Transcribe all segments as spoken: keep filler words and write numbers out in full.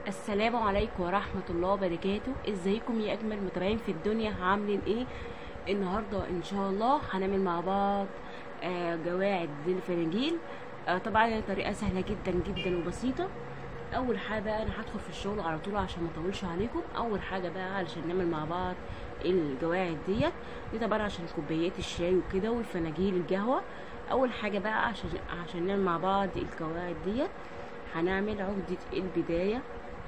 السلام عليكم ورحمة الله وبركاته. ازيكم يا اجمل متابعين في الدنيا؟ عاملين ايه؟ النهاردة ان شاء الله هنعمل مع بعض آه جواعد للفناجيل. آه طبعا هي طريقة سهلة جدا جدا وبسيطة. اول حاجة انا هدخل في الشغل على طول عشان ما اطولش عليكم. اول حاجة بقى علشان نعمل مع بعض الجواعد ديت دي طبعا عشان كوبايات الشاي وكده والفناجيل القهوة. اول حاجة بقى عشان عشان نعمل مع بعض الجواعد ديت هنعمل عقدة البداية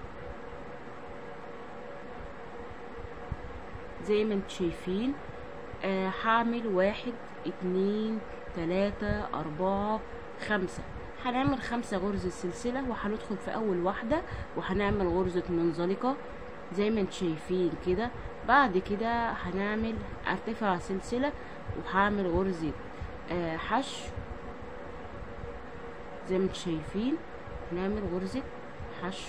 زي ما انتم شايفين. آه هعمل واحد اتنين تلاتة اربعة خمسة. هنعمل خمسة غرزة سلسلة وهندخل في اول واحدة وهنعمل غرزة منزلقة زي ما انتم شايفين كده. بعد كده هنعمل ارتفاع سلسلة وهعمل غرزة آه حشو زي ما انتم شايفين. هنعمل غرزة حشو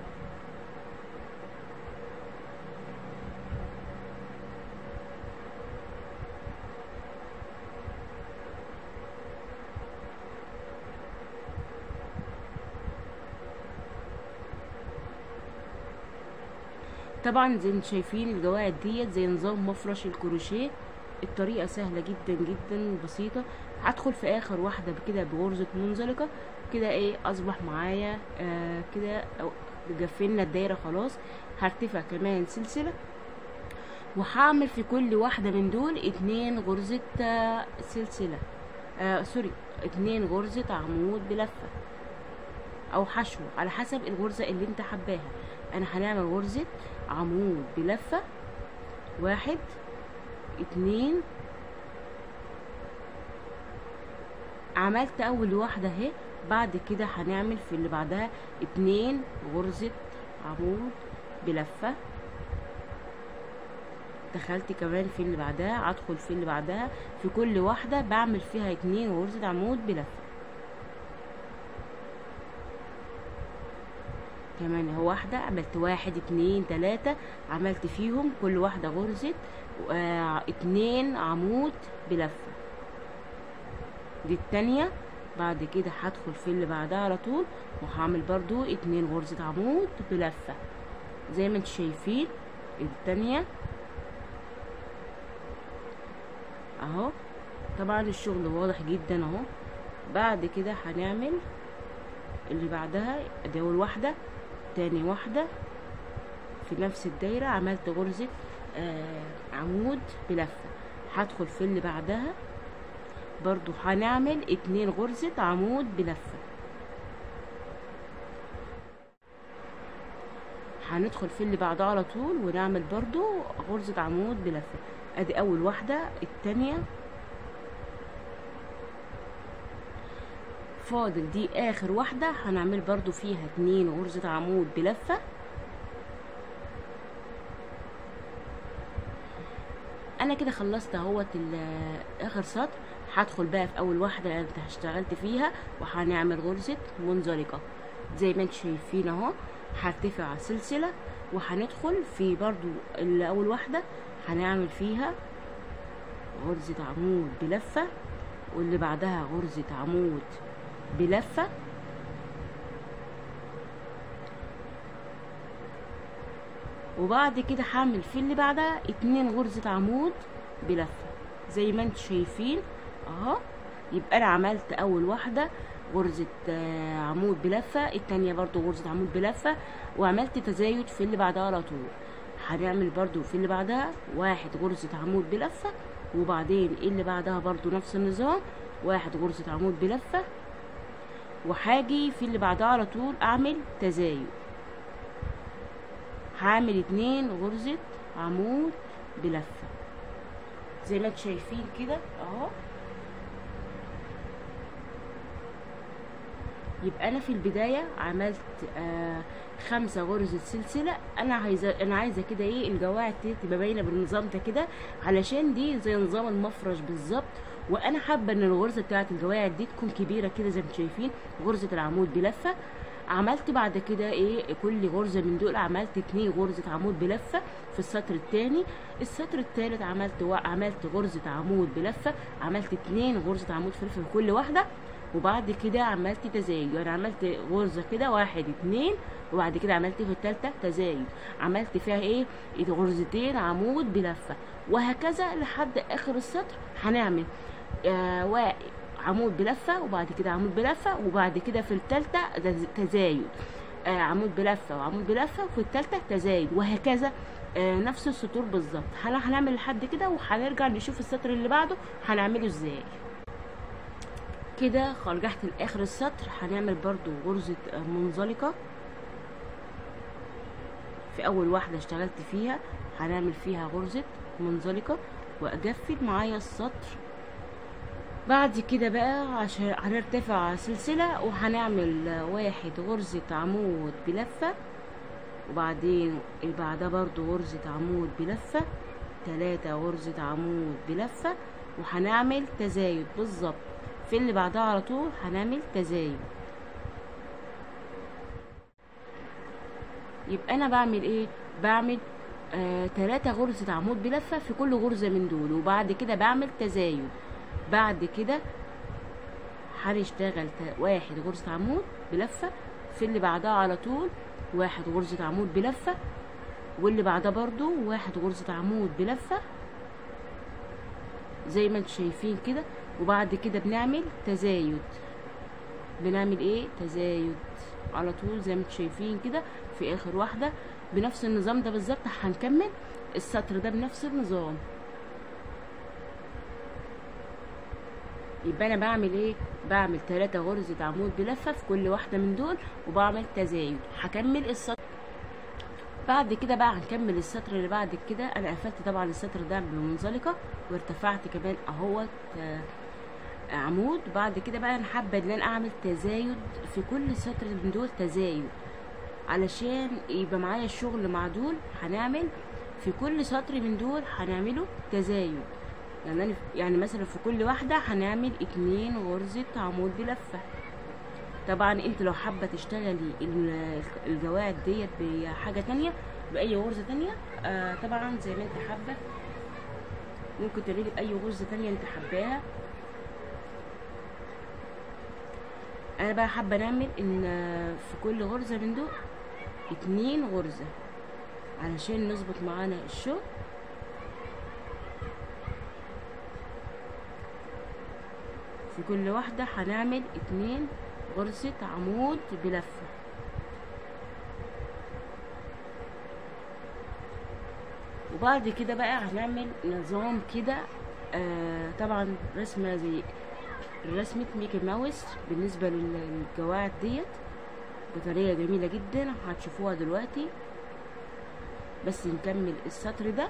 طبعا زي ما شايفين الجواعد ديت زي نظام مفرش الكروشيه. الطريقه سهله جدا جدا وبسيطه. هدخل في اخر واحده كده بغرزه منزلقه كده. ايه اصبح معايا آه كده جفلنا الدايره خلاص. هرتفع كمان سلسله وهعمل في كل واحده من دول اتنين غرزه آه سلسله آه سوري اتنين غرزه عمود بلفه او حشو على حسب الغرزه اللي انت حباها. انا هنعمل غرزة عمود بلفة واحد اتنين. عملت اول واحدة اهي. بعد كده هنعمل في اللي بعدها اتنين غرزة عمود بلفة. دخلت كمان في اللي بعدها هدخل في اللي بعدها. في كل واحدة بعمل فيها اتنين غرزة عمود بلفة. كمان اهو واحدة عملت واحد اتنين تلاتة. عملت فيهم كل واحدة غرزة آه اتنين عمود بلفة. دي التانية. بعد كده هدخل في اللي بعدها على طول وهعمل برضو اتنين غرزة عمود بلفة زي ما انتم شايفين. التانية اهو. طبعا الشغل واضح جدا اهو. بعد كده هنعمل اللي بعدها. ادي اول واحدة تاني واحدة في نفس الدايرة عملت غرزة آه عمود بلفة. هدخل في اللي بعدها برضو هنعمل اتنين غرزة عمود بلفة. هندخل في اللي بعدها على طول ونعمل برضو غرزة عمود بلفة. ادي اول واحدة. التانية فاضل دي اخر واحدة هنعمل برضو فيها اتنين غرزة عمود بلفة. انا كده خلصت اهوت اخر سطر. هدخل بقى في اول واحدة اللي انت اشتغلت فيها وهنعمل غرزة منزلقة زي ما انتم شايفين اهو. هرتفع سلسلة وهندخل في برضو اول واحدة هنعمل فيها غرزة عمود بلفة واللي بعدها غرزة عمود بلفة. وبعد كده هعمل في اللي بعدها اتنين غرزة عمود بلفة زي ما انتم شايفين اهو. يبقى انا عملت اول واحدة غرزة عمود بلفة. التانية برضو غرزة عمود بلفة وعملت تزايد في اللي بعدها على طول. هنعمل برضو في اللي بعدها واحد غرزة عمود بلفة وبعدين اللي بعدها برضو نفس النظام واحد غرزة عمود بلفة. وهاجي في اللي بعدها على طول اعمل تزايد. هعمل اتنين غرزة عمود بلفة زي ما انتم شايفين كده اهو. يبقى انا في البداية عملت آه خمسة غرزة سلسلة. انا عايزة انا عايزة كده ايه الجواعد تبقى باينة بالنظام ده كده علشان دي زي نظام المفرش بالظبط. وانا حابة ان الغرزة بتاعت الجواعد دي تكون كبيرة كده زي ما انتم شايفين غرزة العمود بلفة. عملت بعد كده ايه كل غرزة من دول عملت اتنين غرزة عمود بلفة في السطر التاني. السطر التالت عملت و... عملت غرزة عمود بلفة. عملت اتنين غرزة عمود بلفة في كل واحدة. وبعد كده عملت تزايد، يعني عملت غرزة كده واحد اتنين، وبعد كده عملت في التالتة تزايد، عملت فيها ايه غرزتين عمود بلفة، وهكذا لحد اخر السطر. هنعمل آه عمود بلفة، وبعد كده عمود بلفة، وبعد كده في التالتة تزايد، آه عمود بلفة وعمود بلفة، وفي التالتة تزايد، وهكذا آه نفس السطور بالظبط. هنعمل لحد كده، وهنرجع نشوف السطر اللي بعده هنعمله ازاي. كده رجعت لاخر السطر. هنعمل برضو غرزة منزلقة في اول واحدة اشتغلت فيها، هنعمل فيها غرزة منزلقة واجفل معايا السطر. بعد كده بقى عشان هنرتفع سلسلة، وهنعمل واحد غرزة عمود بلفة، وبعدين اللي بعدها برضو غرزة عمود بلفة، تلاتة غرزة عمود بلفة، وهنعمل تزايد بالظبط. في اللي بعدها على طول هنعمل تزايد. يبقى انا بعمل ايه؟ بعمل آه تلاتة غرزة عمود بلفة في كل غرزة من دول، وبعد كده بعمل تزايد. بعد كده هنشتغل واحد غرزة عمود بلفة، في اللي بعدها على طول واحد غرزة عمود بلفة، واللي بعدها برضو واحد غرزة عمود بلفة زي ما انتم شايفين كده. وبعد كده بنعمل تزايد، بنعمل ايه تزايد على طول زي ما انتم شايفين كده في اخر واحدة بنفس النظام ده بالظبط. هنكمل السطر ده بنفس النظام. يبقى انا بعمل ايه؟ بعمل تلاتة غرزة عمود بلفة في كل واحدة من دول، وبعمل تزايد. هكمل السطر. بعد كده بقى هنكمل السطر اللي بعد كده. انا قفلت طبعا السطر ده بمنزلقة، وارتفعت كمان اهوت عمود. بعد كده بقى انا حابه ان انا اعمل تزايد في كل سطر من دول، تزايد علشان يبقى معايا الشغل مع دول. هنعمل في كل سطر من دول هنعمله تزايد، يعني أنا يعني مثلا في كل واحده هنعمل اتنين غرزه عمود بلفه. طبعا انت لو حابه تشتغلي الجواعد ديت بحاجه تانية، باي غرزه تانية، آه طبعا زي ما انت حابه ممكن تعملي باي غرزه تانية انت حباها. انا بقى حابه نعمل ان في كل غرزه من دول اتنين غرزه علشان نظبط معانا الشغل. في كل واحده هنعمل اتنين غرزه عمود بلفه. وبعد كده بقى هنعمل نظام كده، آه طبعا رسمه زي رسمة ميكي ماوس بالنسبة للجواعد ديت بطريقة جميلة جدا هتشوفوها دلوقتي. بس نكمل السطر ده.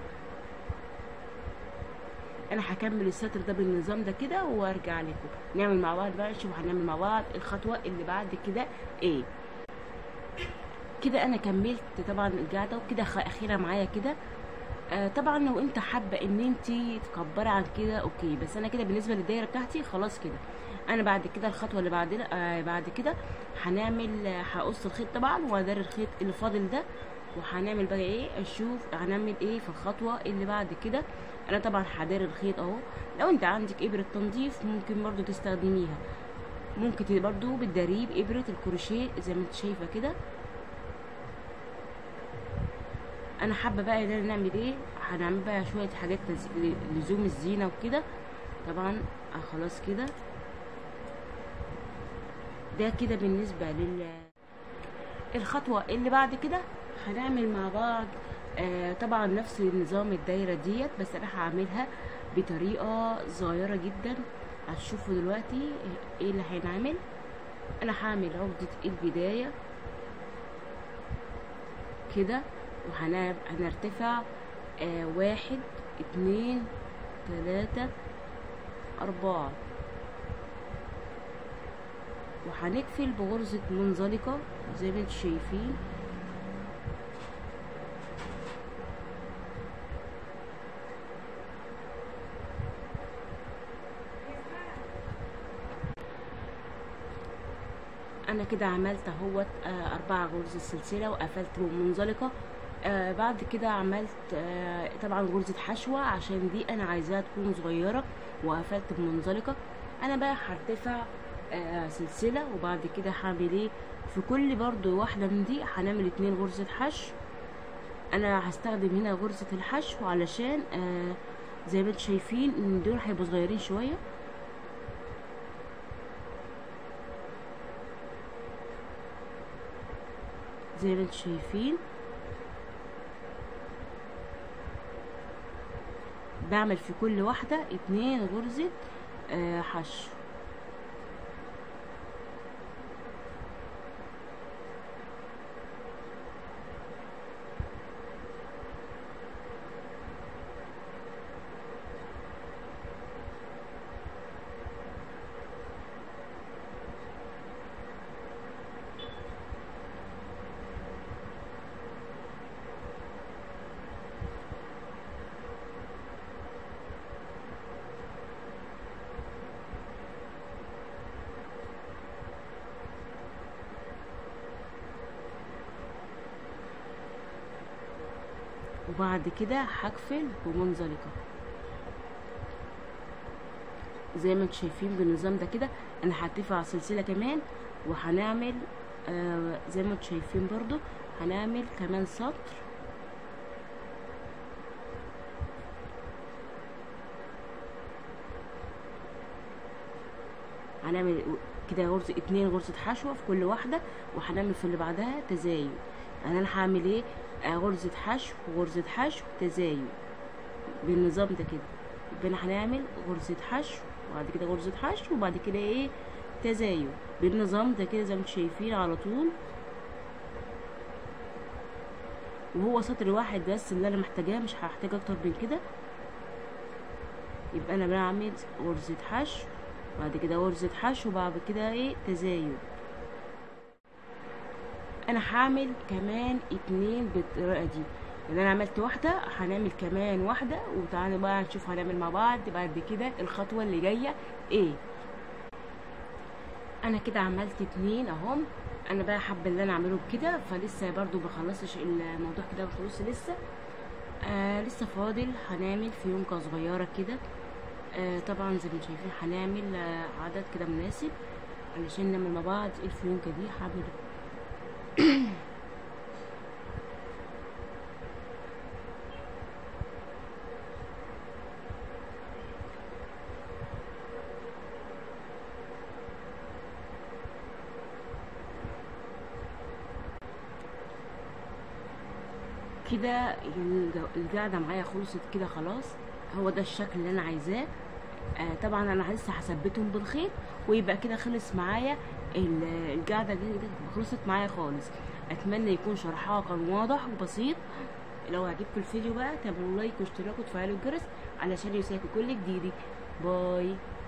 انا هكمل السطر ده بالنظام ده كده وارجع لكم نعمل مع بعض بقى. نشوف هنعمل مع بعض الخطوة اللي بعد كده ايه. كده انا كملت طبعا القاعدة، وكده اخيرا معايا كده. آه طبعا لو انت حابه ان انت تكبري عن كده اوكي، بس انا كده بالنسبه للدايره بتاعتي خلاص كده. انا بعد كده الخطوه اللي بعد آه بعد كده هنعمل هقص الخيط طبعا وهدار الخيط اللي فاضل ده، وهنعمل بقى ايه اشوف هنعمل ايه في الخطوه اللي بعد كده. انا طبعا هدار الخيط اهو. لو انت عندك ابره تنظيف ممكن برضو تستخدميها، ممكن برضو بتداريه بابره الكروشيه زي ما انت شايفه كده. انا حابه بقى ان نعمل ايه، هنعمل بقى شويه حاجات لزوم الزينه وكده. طبعا آه خلاص كده ده كده بالنسبه لل الخطوه اللي بعد كده. هنعمل مع بعض آه طبعا نفس نظام الدايره ديت، بس انا هعملها بطريقه صغيره جدا. هتشوفوا دلوقتي ايه اللي هنعمل. انا هعمل عقده البدايه كده، وهنرتفع آه واحد اتنين تلاتة اربعة، وهنقفل بغرزة منزلقة زي ما انتم شايفين. انا كده عملت اهوت آه اربع غرز السلسله وقفلت بمنزلقه. آه بعد كده عملت آه طبعا غرزه حشوه عشان دي انا عايزاها تكون صغيره، وقفلت بمنزلقه. انا بقى هرتفع آه سلسله. وبعد كده هعمل ايه في كل برضو واحده من دي هنعمل اتنين غرزه حشو. انا هستخدم هنا غرزه الحشو علشان آه زي ما انتم شايفين ان دول هيبقوا صغيرين شويه. زي ما انتم شايفين بعمل في كل واحده اتنين غرزه آه حشو. وبعد كده هقفل بمنزلقه زي ما انتم شايفين بالنظام ده كده. انا هتفق على سلسله كمان وهنعمل آه زي ما انتم شايفين برضو هنعمل كمان سطر. هنعمل كده غرزه اتنين غرزه حشوه في كل واحده، وهنعمل في اللي بعدها تزايد. يعني انا هعمل ايه آه غرزه حشو وغرزه حشو تزايد بالنظام ده كده. يبقى احنا هنعمل غرزه حشو وبعد كده غرزه حشو وبعد كده ايه تزايد بالنظام ده كده زي ما انتم شايفين على طول. وهو سطر واحد بس اللي انا محتاجاه، مش هحتاج اكتر من كده. يبقى انا بعمل غرزه حشو بعد كده غرزه حشو وبعد كده ايه تزايد. انا هعمل كمان اتنين بالطريقه دي. يعني انا عملت واحده هنعمل كمان واحده، وتعالوا بقى نشوف هنعمل مع بعض بعد كده الخطوه اللي جايه ايه. انا كده عملت اتنين اهم. انا بقى حابه اللي انا اعمله كده، فلسه برضو مخلصش الموضوع كده مخلصش لسه. آه لسه فاضل هنعمل فيونكه صغيره كده. آه طبعا زي ما شايفين هنعمل آه عدد كده مناسب علشان نعمل مع بعض الفيونكه دي. هعمل كده القاعده معايا خلصت كده خلاص. هو ده الشكل اللي انا عايزاه. آه طبعا انا لسه هثبتهم بالخيط ويبقى كده خلص معايا القاعده دي خلصت معايا خالص. اتمنى يكون شرحها كان واضح وبسيط. لو عجبكم الفيديو بقى تعملوا لايك واشتراك وتفعلوا الجرس علشان يوصلكوا كل جديد. باي.